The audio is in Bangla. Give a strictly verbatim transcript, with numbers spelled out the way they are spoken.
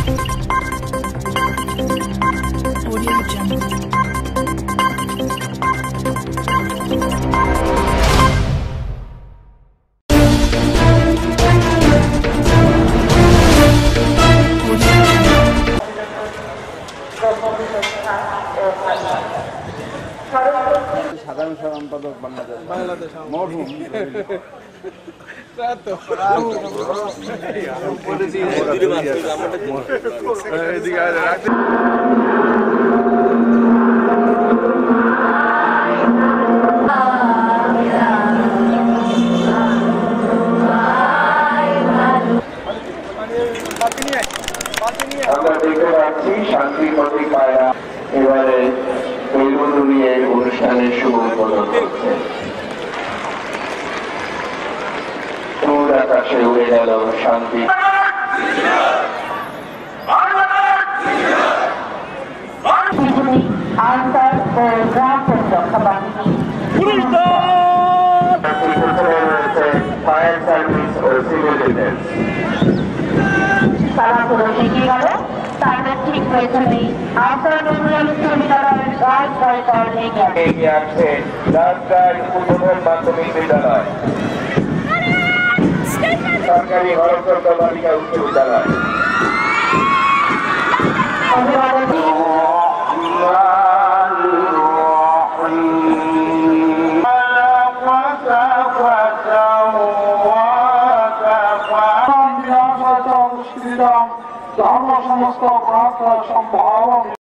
Audio Jungle. সাধারণ সম্পাদক বাংলাদেশ বাংলাদেশ মরহুম আমরা দেখতে পাচ্ছি শান্তি প্রতিকারা এবারে বেলুন উড়িয়ে অনুষ্ঠানের শুভ উদ্বোধন করছে। দূর আকাশে উড়ে গেল শান্তি। আনসার ও গ্রাম প্রতিরক্ষা বাহিনী রয়েছে ফায়ার সার্ভিস ও সিভিল ডিফেন্স। তারা পুরো এগিয়ে গেল। তাদের ঠিক পেছনেই আনসার নজরুল ইসলাম বিদ্যালয়ের গার্ড করিডর এগিয়ে এগিয়ে আসছে রাজশাহী উদ্বোধন মাধ্যমিক বিদ্যালয়, সরকারি হরপ্রত বালিকা উচ্চ বিদ্যালয়। ধর্ম সমস্ত সম্ভব